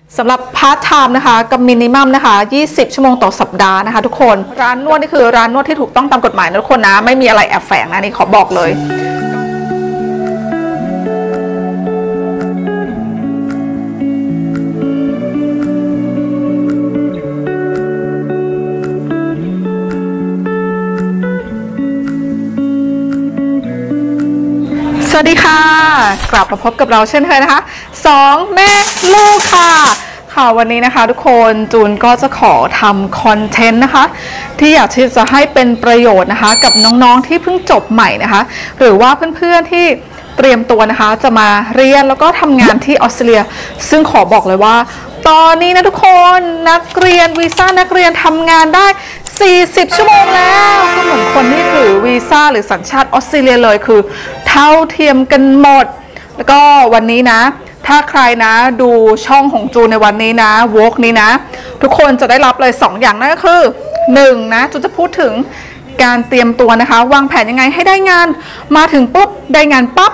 สำหรับพาร์ทไทม์นะคะกับมินิมัมนะคะ20 ชั่วโมงต่อสัปดาห์นะคะทุกคนร้านนวดนี่คือร้านนวดที่ถูกต้องตามกฎหมายนะทุกคนนะไม่มีอะไรแอบแฝงนะนี่ขอบอกเลยสวัสดีค่ะกลับมาพบกับเราเช่นเคยนะคะ2แม่ลูกค่ะวันนี้นะคะทุกคนจูนก็จะขอทำคอนเทนต์นะคะที่อยากที่จะให้เป็นประโยชน์นะคะกับน้องๆที่เพิ่งจบใหม่นะคะหรือว่าเพื่อนๆที่เตรียมตัวนะคะจะมาเรียนแล้วก็ทำงานที่ออสเตรเลียซึ่งขอบอกเลยว่าตอนนี้นะทุกคนนักเรียนวีซ่านักเรียนทำงานได้40 ชั่วโมงแล้วก็เหมือนคนที่ถือวีซ่าหรือสัญชาติออสเตรเลียเลยคือเท่าเทียมกันหมดแล้วก็วันนี้นะถ้าใครนะดูช่องของจูนในวันนี้นะวอล์กนี้นะทุกคนจะได้รับเลย2อย่างนั่นก็คือ1นะจูนจะพูดถึงการเตรียมตัวนะคะวางแผนยังไงให้ได้งานมาถึงปุ๊บได้งานปั๊บ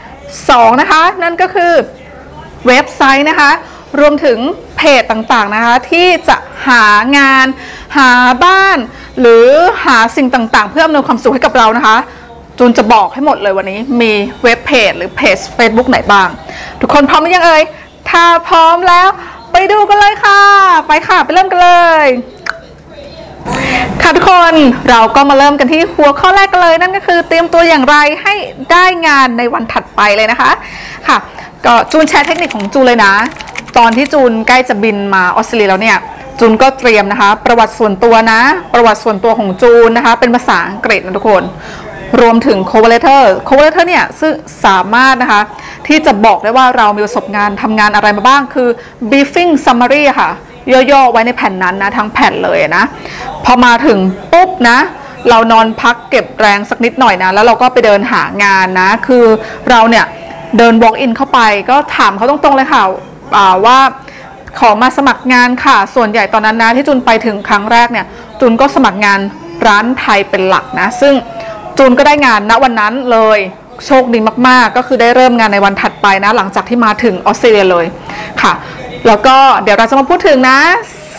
2นะคะนั่นก็คือเว็บไซต์นะคะรวมถึงเพจต่างๆนะคะที่จะหางานหาบ้านหรือหาสิ่งต่างๆเพื่ออำนวยความสุขให้กับเรานะคะจูนจะบอกให้หมดเลยวันนี้มีเว็บเพจหรือเพจ Facebook ไหนบ้างทุกคนพร้อมหรือยังเอ่ยถ้าพร้อมแล้วไปดูกันเลยค่ะไปค่ะไปเริ่มกันเลยค่ะทุกคนเราก็มาเริ่มกันที่หัวข้อแรกกันเลยนั่นก็คือเตรียมตัวอย่างไรให้ได้งานในวันถัดไปเลยนะคะค่ะก็จูนแชร์เทคนิคของจูนเลยนะตอนที่จูนใกล้จะบินมาออสเตรเลียแล้วเนี่ยจูนก็เตรียมนะคะประวัติส่วนตัวนะประวัติส่วนตัวของจูนนะคะเป็นภาษาอังกฤษนะทุกคนรวมถึง cover letter เนี่ยซึ่งสามารถนะคะที่จะบอกได้ว่าเรามีประสบการณ์ทำงานอะไรมาบ้างคือ briefing summary ค่ะย่อๆไว้ในแผ่นนั้นนะทั้งแผ่นเลยนะพอมาถึงปุ๊บนะเรานอนพักเก็บแรงสักนิดหน่อยนะแล้วเราก็ไปเดินหางานนะคือเราเนี่ยเดิน walk in เข้าไปก็ถามเขาตรงๆเลยค่ะว่าขอมาสมัครงานค่ะส่วนใหญ่ตอนนั้นนะที่จูนไปถึงครั้งแรกเนี่ยจูนก็สมัครงานร้านไทยเป็นหลักนะซึ่งจูนก็ได้งานณวันนั้นเลยโชคดีมากๆก็คือได้เริ่มงานในวันถัดไปนะหลังจากที่มาถึงออสเตรเลียเลยค่ะแล้วก็เดี๋ยวเราจะมาพูดถึงนะ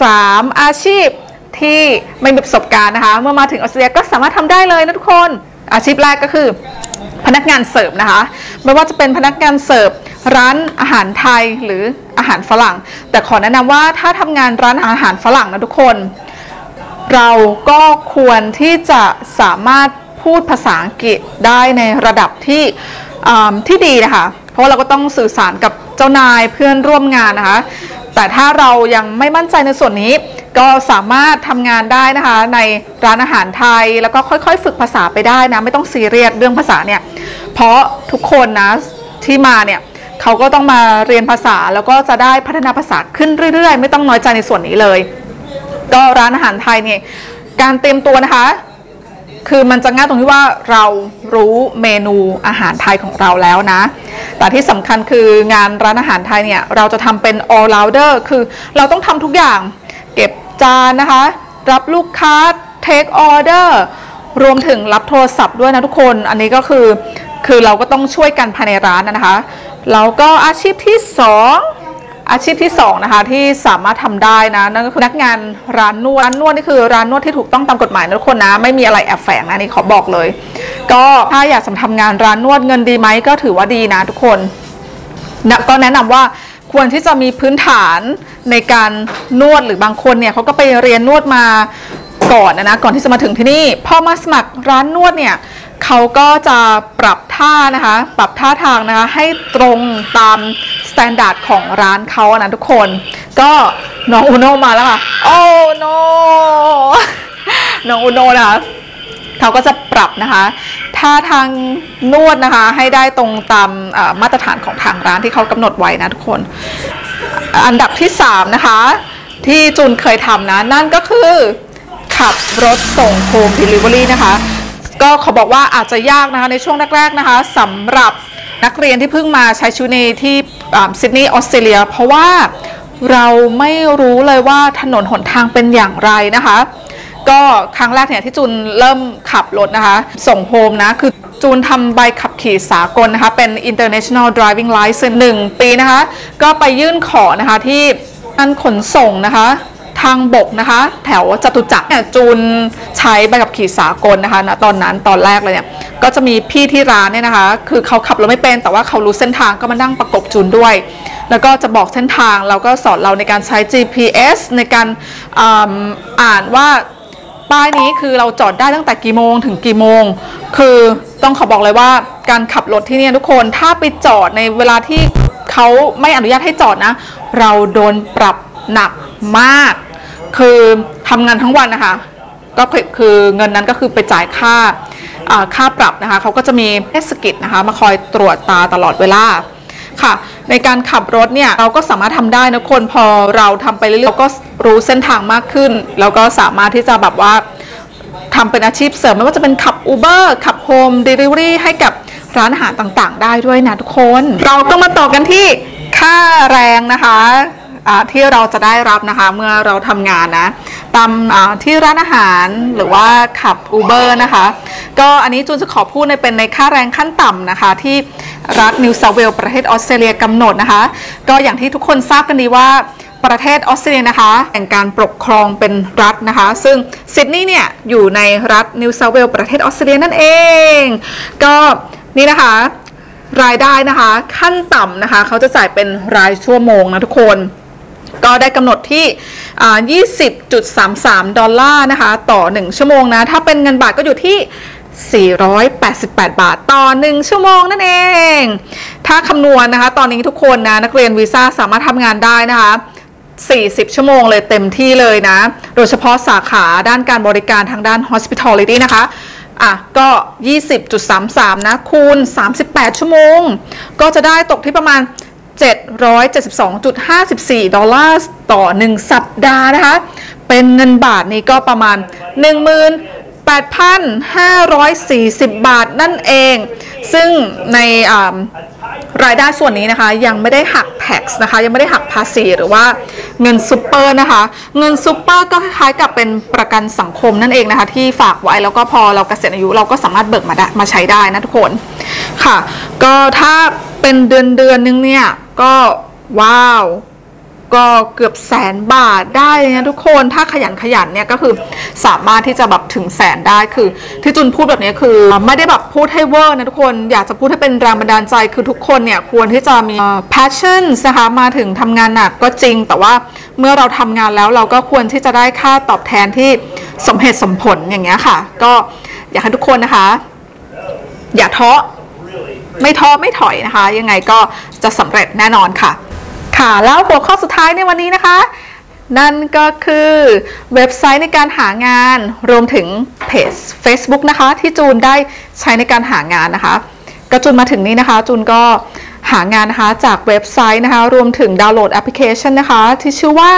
3อาชีพที่ไม่มีประสบการณ์นะคะเมื่อมาถึงออสเตรเลียก็สามารถทำได้เลยนะทุกคนอาชีพแรกก็คือพนักงานเสิร์ฟนะคะไม่ว่าจะเป็นพนักงานเสิร์ฟร้านอาหารไทยหรืออาหารฝรั่งแต่ขอแนะนำว่าถ้าทำงานร้านอาหารฝรั่งนะทุกคนเราก็ควรที่จะสามารถพูดภาษาอังกฤษได้ในระดับที่ดีนะคะเพราะเราก็ต้องสื่อสารกับเจ้านายเพื่อนร่วมงานนะคะแต่ถ้าเรายังไม่มั่นใจในส่วนนี้ก็สามารถทำงานได้นะคะในร้านอาหารไทยแล้วก็ค่อยๆฝึกภาษาไปได้นะไม่ต้องซีเรียสเรื่องภาษาเนี่ยเพราะทุกคนนะที่มาเนี่ยเขาก็ต้องมาเรียนภาษาแล้วก็จะได้พัฒนาภาษาขึ้นเรื่อยๆไม่ต้องน้อยใจในส่วนนี้เลยก็ร้านอาหารไทยเนี่ยการเตรียมตัวนะคะคือมันจะง่ายตรงที่ว่าเรารู้เมนูอาหารไทยของเราแล้วนะแต่ที่สำคัญคืองานร้านอาหารไทยเนี่ยเราจะทำเป็น all rounder คือเราต้องทำทุกอย่างเก็บจานนะคะรับลูกค้า take order รวมถึงรับโทรศัพท์ด้วยนะทุกคนอันนี้ก็คือเราก็ต้องช่วยกันภายในร้านนะคะแล้วก็อาชีพที่2นะคะที่สามารถทำได้นะนั่นก็คือพนักงานร้านนวดนี่คือร้านนวดที่ถูกต้องตามกฎหมายนะทุกคนนะไม่มีอะไรแอบแฝงนะนี่ขอบอกเลยก็ถ้าอยากจะทำงานร้านนวดเงินดีไหมก็ถือว่าดีนะทุกคนก็แนะนำว่าควรที่จะมีพื้นฐานในการนวดหรือบางคนเนี่ยเขาก็ไปเรียนนวดมาก่อนนะก่อนที่จะมาถึงที่นี่พอมาสมัครร้านนวดเนี่ยเขาก็จะปรับท่านะคะปรับท่าทางนะคะให้ตรงตามสแตนดาร์ดของร้านเขานะทุกคนก็น้องอุโนมาแล้วค่ะโอ้โนน้องอุโนนะคะเขาก็จะปรับนะคะท่าทางนวดนะคะให้ได้ตรงตามมาตรฐานของทางร้านที่เขากำหนดไว้นะทุกคนอันดับที่3นะคะที่จูนเคยทำนะนั่นก็คือขับรถส่งโฮมเดลิเวอรี่นะคะก็เขาบอกว่าอาจจะยากนะคะในช่วงแรกๆนะคะสำหรับนักเรียนที่เพิ่งมาใช้ชีวิตในที่ซิดนีย์ออสเตรเลียเพราะว่าเราไม่รู้เลยว่าถนนหนทางเป็นอย่างไรนะคะก็ครั้งแรกเนี่ยที่จูนเริ่มขับรถนะคะส่งโฮมนะคือจูนทำใบขับขี่สากลนะคะเป็น International Driving License 1 ปีนะคะก็ไปยื่นขอนะคะที่การขนส่งนะคะทางบกนะคะแถวจตุจักรเนี่ยจูนใช้ใบขับขี่สากลนะคะณตอนแรกเลยเนี่ยก็จะมีพี่ที่ร้านเนี่ยนะคะคือเขาขับรถไม่เป็นแต่ว่าเขารู้เส้นทางก็มานั่งประกบจูนด้วยแล้วก็จะบอกเส้นทางแล้วก็สอนเราในการใช้ GPS ในการอ่านว่าป้ายนี้คือเราจอดได้ตั้งแต่กี่โมงถึงกี่โมงคือต้องขอบอกเลยว่าการขับรถที่นี่ทุกคนถ้าไปจอดในเวลาที่เขาไม่อนุญาตให้จอดนะเราโดนปรับหนักมากคือทำงานทั้งวันนะคะก็คือเงินนั้นก็คือไปจ่ายค่าปรับนะคะเขาก็จะมีเทศกิจนะคะมาคอยตรวจตาตลอดเวลาค่ะในการขับรถเนี่ยเราก็สามารถทำได้นะคนพอเราทำไปเรื่อยๆเราก็รู้เส้นทางมากขึ้นแล้วก็สามารถที่จะแบบว่าทำเป็นอาชีพเสริมไม่ว่าจะเป็นขับ Uber ขับ Home Delivery ให้กับร้านอาหารต่างๆได้ด้วยนะทุกคนเราก็มาต่อกันที่ค่าแรงนะคะที่เราจะได้รับนะคะเมื่อเราทำงานนะตามที่ร้านอาหารหรือว่าขับ Uber นะคะก็อันนี้จูนจะขอพูดเป็นในค่าแรงขั้นต่ำนะคะที่รัฐนิวเซาท์เวลส์ประเทศออสเตรเลียกำหนดนะคะก็อย่างที่ทุกคนทราบกันดีว่าประเทศออสเตรเลียนะคะแห่งการปกครองเป็นรัฐนะคะซึ่งซิดนีย์เนี่ยอยู่ในรัฐนิวเซาท์เวลส์ประเทศออสเตรเลียนั่นเองก็นี่นะคะรายได้นะคะขั้นต่ำนะคะเขาจะจ่ายเป็นรายชั่วโมงนะทุกคนก็ได้กำหนดที่ 20.33 ดอลลาร์นะคะต่อ1ชั่วโมงนะถ้าเป็นเงินบาทก็อยู่ที่488 บาทต่อ1ชั่วโมงนั่นเองถ้าคำนวณนะคะตอนนี้ทุกคนนะนักเรียนวีซ่าสามารถทำงานได้นะคะ40ชั่วโมงเลยเต็มที่เลยนะโดยเฉพาะสาขาด้านการบริการทางด้าน hospitality นะคะก็ 20.33 นะคูณ38ชั่วโมงก็จะได้ตกที่ประมาณ772.54 ดอลลาร์ต่อ1สัปดาห์นะคะเป็นเงินบาทนี่ก็ประมาณ 18,540 บาทนั่นเองซึ่งในรายได้ส่วนนี้นะคะยังไม่ได้หักแท็กซ์นะคะยังไม่ได้หักภาษีหรือว่าเงินซูเปอร์นะคะเงินซูเปอร์ก็คล้ายๆกับเป็นประกันสังคมนั่นเองนะคะที่ฝากไว้แล้วก็พอเราเกษียณอายุเราก็สามารถเบิกมาใช้ได้นะทุกคนค่ะก็ถ้าเป็นเดือนนึงเนี่ยก็ว้าวก็เกือบ100,000 บาทได้นะทุกคนถ้าขยันเนี่ยก็คือสามารถที่จะแบบถึง100,000ได้คือที่จุนพูดแบบนี้คือไม่ได้แบบพูดให้เวอร์นะทุกคนอยากจะพูดให้เป็นแรงบันดาลใจคือทุกคนเนี่ยควรที่จะมี passion นะคะมาถึงทำงานหนักก็จริงแต่ว่าเมื่อเราทำงานแล้วเราก็ควรที่จะได้ค่าตอบแทนที่สมเหตุสมผลอย่างเงี้ยค่ะก็อยากให้ทุกคนนะคะอย่าท้อไม่ท้อไม่ถอยนะคะยังไงก็จะสำเร็จแน่นอนค่ะแล้วหัวข้อสุดท้ายในวันนี้นะคะนั่นก็คือเว็บไซต์ในการหางานรวมถึงเพจ Facebook นะคะที่จูนได้ใช้ในการหางานนะคะก็จูนมาถึงนี้นะคะจูนก็หางานนะคะจากเว็บไซต์นะคะรวมถึงดาวน์โหลดแอปพลิเคชันนะคะที่ชื่อว่า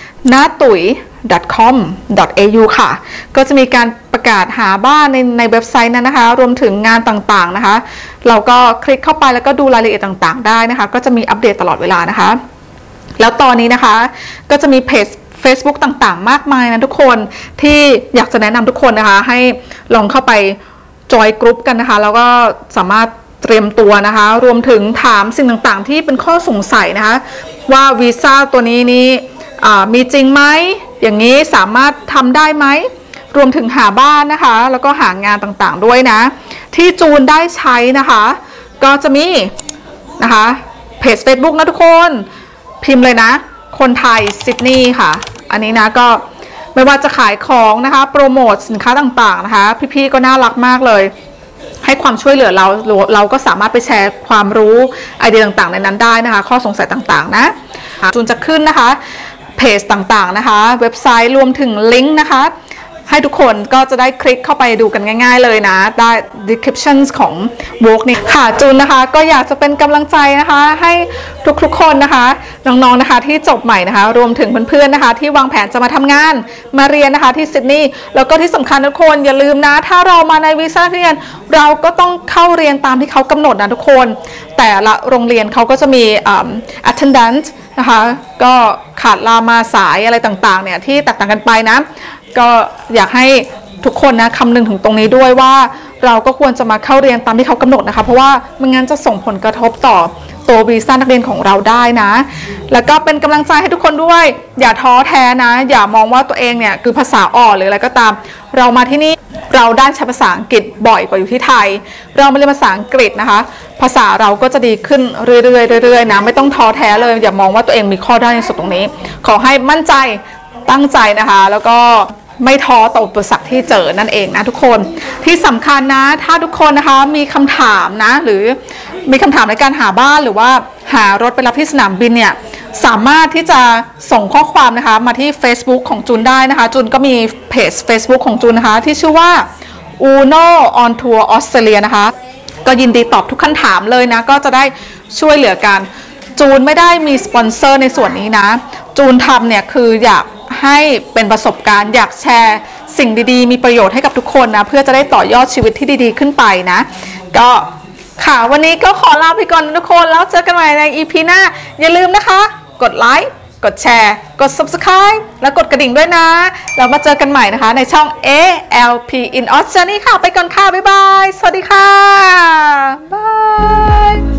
natuy.com.au ค่ะก็จะมีการประกาศหาบ้านในเว็บไซต์นั้นนะคะรวมถึงงานต่างๆนะคะเราก็คลิกเข้าไปแล้วก็ดูรายละเอียดต่างๆได้นะคะก็จะมีอัปเดตตลอดเวลานะคะแล้วตอนนี้นะคะก็จะมีเพจ Facebook ต่างๆมากมายนะทุกคนที่อยากจะแนะนำทุกคนนะคะให้ลองเข้าไปจอยกรุ๊ปกันนะคะแล้วก็สามารถเตรียมตัวนะคะรวมถึงถามสิ่งต่างๆที่เป็นข้อสงสัยนะคะว่าวีซ่าตัวนี้มีจริงไหมอย่างนี้สามารถทำได้ไหมรวมถึงหาบ้านนะคะแล้วก็หางานต่างๆด้วยนะที่จูนได้ใช้นะคะก็จะมีนะคะเพจ Facebook นะทุกคนพิมพ์เลยนะคนไทยซิดนีย์ค่ะอันนี้นะก็ไม่ว่าจะขายของนะคะโปรโมทสินค้าต่างๆนะคะพี่ๆก็น่ารักมากเลยให้ความช่วยเหลือเราก็สามารถไปแชร์ความรู้ไอเดียต่างๆในนั้นได้นะคะข้อสงสัยต่างๆนะจูนจะขึ้นนะคะเพจต่างๆนะคะเว็บไซต์รวมถึงลิงก์นะคะให้ทุกคนก็จะได้คลิกเข้าไปดูกันง่ายๆเลยนะได้ description ของ work นี่ค่ะจูนนะคะก็อยากจะเป็นกำลังใจนะคะให้ทุกๆคนนะคะน้องๆนะคะที่จบใหม่นะคะรวมถึงเพื่อนๆนะคะที่วางแผนจะมาทำงานมาเรียนนะคะที่ซิดนีย์แล้วก็ที่สำคัญทุกคนอย่าลืมนะถ้าเรามาในวีซ่าเรียนเราก็ต้องเข้าเรียนตามที่เขากำหนดนะทุกคนแต่ละโรงเรียนเขาก็จะมี attendance นะคะก็ขาดลามาสายอะไรต่างๆเนี่ยที่แตกต่างกันไปนะก็อยากให้ทุกคนนะคำนึงถึงตรงนี้ด้วยว่าเราก็ควรจะมาเข้าเรียนตามที่เขากำหนดนะคะเพราะว่าไม่งั้นจะส่งผลกระทบต่อตัววีซ่านักเรียนของเราได้นะแล้วก็เป็นกำลังใจให้ทุกคนด้วยอย่าท้อแท้นะอย่ามองว่าตัวเองเนี่ยคือภาษาอ่อนหรืออะไรก็ตามเรามาที่นี่เราได้ใช้ภาษาอังกฤษบ่อยกว่าอยู่ที่ไทยเรามาเรียนภาษาอังกฤษนะคะภาษาเราก็จะดีขึ้นเรื่อยๆนะไม่ต้องท้อแท้เลยอย่ามองว่าตัวเองมีข้อด้อยในสุดตรงนี้ขอให้มั่นใจตั้งใจนะคะแล้วก็ไม่ท้อต่ออุปสรรคที่เจอนั่นเองนะทุกคนที่สำคัญนะถ้าทุกคนนะคะมีคำถามนะหรือมีคำถามในการหาบ้านหรือว่าหารถไปรับที่สนามบินเนี่ยสามารถที่จะส่งข้อความนะคะมาที่ Facebook ของจูนได้นะคะจูนก็มีเพจ Facebook ของจูนนะคะที่ชื่อว่า Uno on Tour Australia นะคะก็ยินดีตอบทุกคำถามเลยนะก็จะได้ช่วยเหลือกันจูนไม่ได้มีสปอนเซอร์ในส่วนนี้นะจูนทำเนี่ยคืออยากให้เป็นประสบการณ์อยากแชร์สิ่งดีๆมีประโยชน์ให้กับทุกคนนะเพื่อจะได้ต่อยอดชีวิตที่ดีๆขึ้นไปนะก็ค่ะวันนี้ก็ขอลาไปก่อนทุกคนแล้วเจอกันใหม่ใน EP หน้าอย่าลืมนะคะกดไลค์กดแชร์กด Subscribe แล้วกดกระดิ่งด้วยนะเรามาเจอกันใหม่นะคะในช่อง ALP in Australia ค่ะไปก่อนค่ะบ๊ายบายสวัสดีค่ะบาย